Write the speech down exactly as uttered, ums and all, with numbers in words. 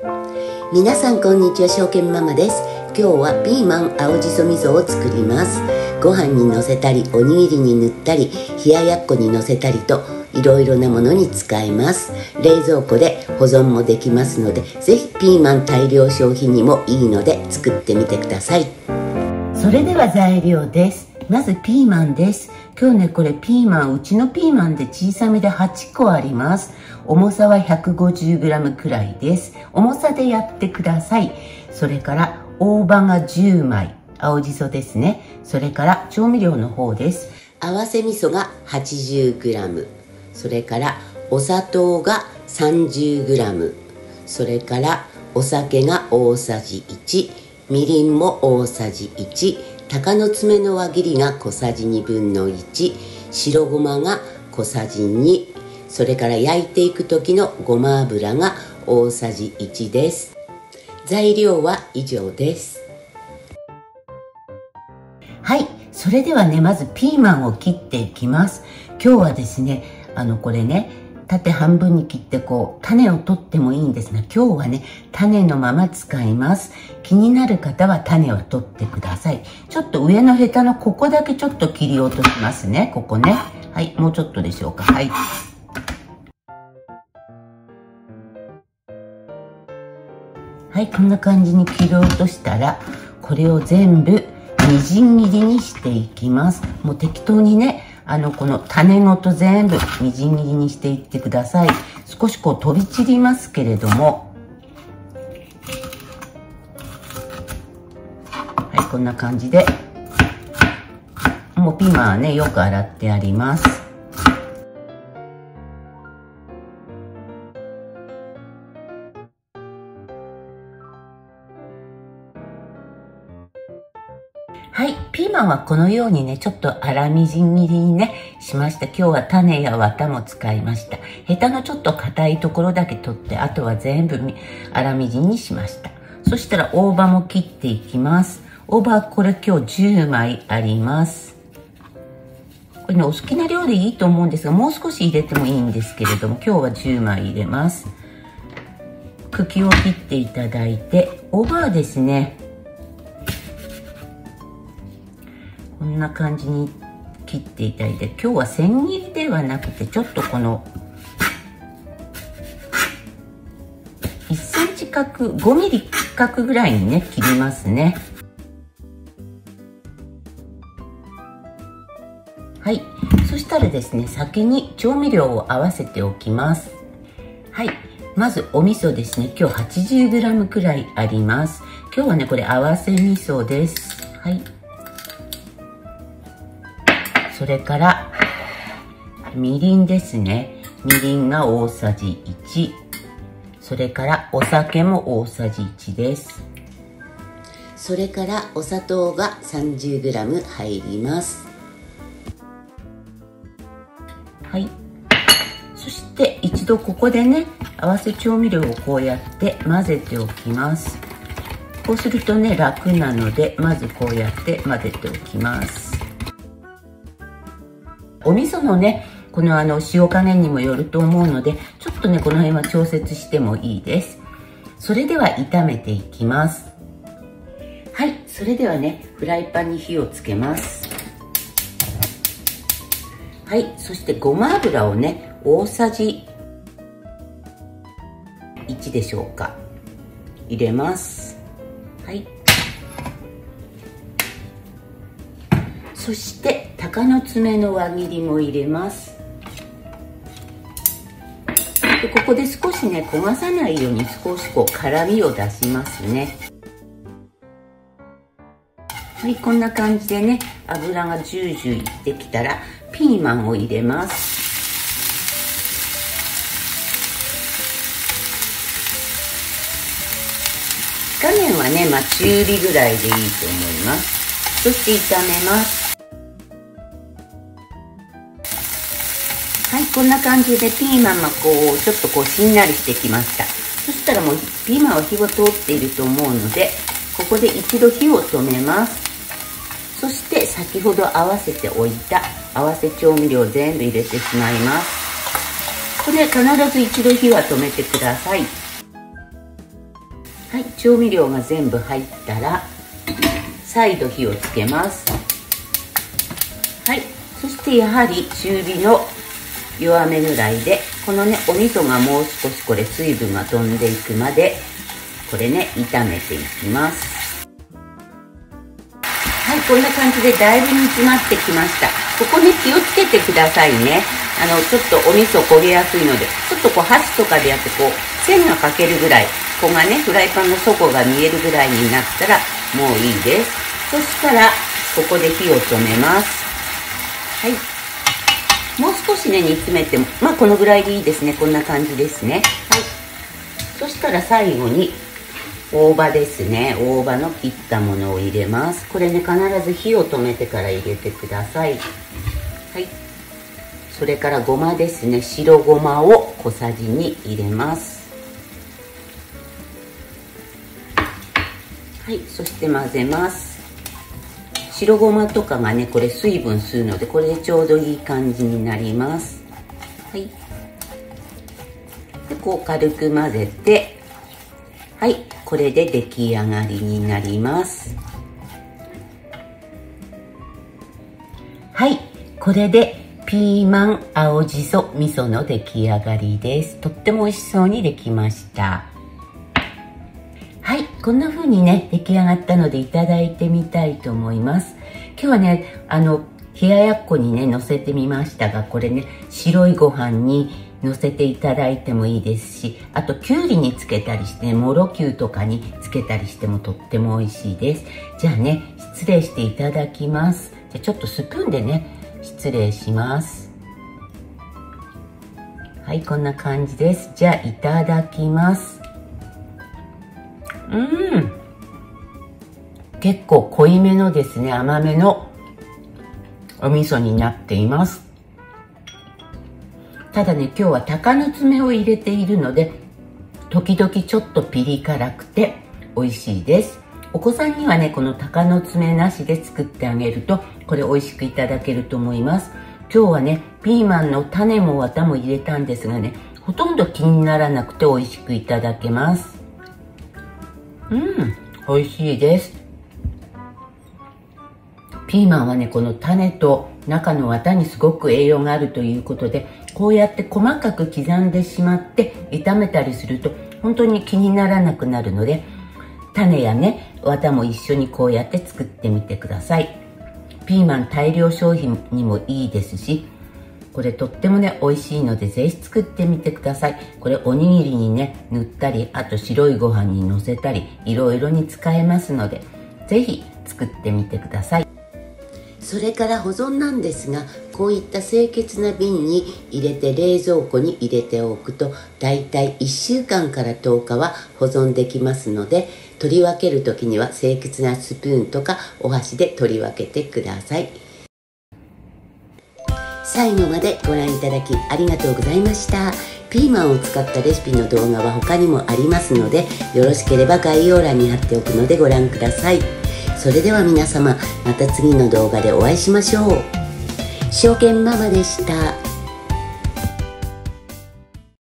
皆さんこんにちは、証券ママです。今日はピーマン青じそ味噌を作ります。ご飯にのせたり、おにぎりに塗ったり、冷ややっこにのせたりといろいろなものに使えます。冷蔵庫で保存もできますので、ぜひピーマン大量消費にもいいので作ってみてください。それでは材料です。まずピーマンです。今日ね、これピーマン、うちのピーマンで小さめではちこあります。重さは ひゃくごじゅうグラム くらいです。重さでやってください。それから大葉がじゅうまい、青じそですね。それから調味料の方です。合わせ味噌が はちじゅうグラム、それからお砂糖が さんじゅうグラム、それからお酒が大さじいち、みりんも大さじいち、鷹の爪の輪切りが小さじにぶんのいち、白ごまが小さじに、それから焼いていく時のごま油が大さじいちです。材料は以上です。はい、それではね、まずピーマンを切っていきます。今日はですね、あのこれね、縦半分に切ってこう種を取ってもいいんですが、今日はね種のまま使います。気になる方は種を取ってください。ちょっと上のヘタのここだけちょっと切り落としますね。ここね、はい、もうちょっとでしょうか。はい、はい、こんな感じに切り落としたら、これを全部みじん切りにしていきます。もう適当にね、あのこの種ごと全部みじん切りにしていってください。少しこう飛び散りますけれども、はい、こんな感じで、もうピーマンはねよく洗ってあります。はい、ピーマンはこのようにね、ちょっと粗みじん切りにね、しました。今日は種や綿も使いました。ヘタのちょっと硬いところだけ取って、あとは全部粗みじんにしました。そしたら大葉も切っていきます。大葉はこれ今日じゅうまいあります。これね、お好きな量でいいと思うんですが、もう少し入れてもいいんですけれども、今日はじゅうまい入れます。茎を切っていただいて、大葉はですね、こんな感じに切っていただいて、今日は千切りではなくて、ちょっとこのいっセンチ角、ごミリ角ぐらいにね切りますね。はい、そしたらですね、先に調味料を合わせておきます。はい、まずお味噌ですね。今日 はちじゅうグラム くらいあります。今日はねこれ合わせ味噌です。はい、それからみりんですね。みりんが大さじいち、それからお酒も大さじいちです。それからお砂糖が さんじゅうグラム 入ります。はい、そして一度ここでね、合わせ調味料をこうやって混ぜておきます。こうするとね楽なので、まずこうやって混ぜておきます。お味噌のね、このあの塩加減にもよると思うので、ちょっとねこの辺は調節してもいいです。それでは炒めていきます。はい、それではねフライパンに火をつけます。はい、そしてごま油をね大さじいちでしょうか、入れます。はい、そして鷹の爪の輪切りも入れます。でここで少しね焦がさないように少しこう辛みを出しますね。はい、こんな感じでね油がジュージューいってきたらピーマンを入れます。火加減はね、まあ、中火ぐらいでいいと思います。そして炒めます。はい、こんな感じでピーマンがこうちょっとこうしんなりしてきました。そしたらもうピーマンは火が通っていると思うので、ここで一度火を止めます。そして先ほど合わせておいた合わせ調味料全部入れてしまいます。これ必ず一度火は止めてください。 はい、調味料が全部入ったら再度火をつけます。はい、そしてやはり中火の弱めぐらいで、このねお味噌がもう少しこれ水分が飛んでいくまでこれね炒めていきます。はい、こんな感じでだいぶ煮詰まってきました。ここね気をつけてくださいね。あのちょっとお味噌焦げやすいので、ちょっとこう箸とかでやってこう線が描けるぐらい、ここがねフライパンの底が見えるぐらいになったらもういいです。そしたらここで火を止めます。はい、もう少しね煮詰めても、まあこのぐらいでいいですね。こんな感じですね。はい、そしたら最後に大葉ですね。大葉の切ったものを入れます。これね必ず火を止めてから入れてください。はい、それからごまですね。白ごまを小さじに入れます。はい、そして混ぜます。白ごまとかがねこれ水分吸うので、これでちょうどいい感じになります。はい、でこう軽く混ぜて、はい、これで出来上がりになります。はい、これでピーマン青じそ味噌の出来上がりです。とっても美味しそうにできました。はい、こんな風にね出来上がったのでいただいてみたいと思います。今日はねあの冷ややっこにねのせてみましたが、これね白いご飯にのせていただいてもいいですし、あときゅうりにつけたりしてね、もろきゅうとかにつけたりしてもとっても美味しいです。じゃあね失礼していただきます。じゃあちょっとスプーンでね失礼します。はい、こんな感じです。じゃあいただきます。うん、結構濃いめのですね甘めのお味噌になっています。ただね今日は鷹の爪を入れているので、時々ちょっとピリ辛くて美味しいです。お子さんにはねこの鷹の爪なしで作ってあげるとこれ美味しくいただけると思います。今日はねピーマンの種も綿も入れたんですがね、ほとんど気にならなくて美味しくいただけます。うん、美味しいです。ピーマンはねこの種と中の綿にすごく栄養があるということで、こうやって細かく刻んでしまって炒めたりすると本当に気にならなくなるので、種やね綿も一緒にこうやって作ってみてください。ピーマン大量消費にもいいですし、これとってもね美味しいのでぜひ作ってみてください。これおにぎりにね塗ったり、あと白いご飯にのせたりいろいろに使えますので、ぜひ作ってみてください。それから保存なんですが、こういった清潔な瓶に入れて冷蔵庫に入れておくとだいたいいっしゅうかんからとおかは保存できますので、取り分ける時には清潔なスプーンとかお箸で取り分けてください。最後までご覧いただきありがとうございました。ピーマンを使ったレシピの動画は他にもありますので、よろしければ概要欄に貼っておくのでご覧ください。それでは皆様、また次の動画でお会いしましょう。証券ママでした。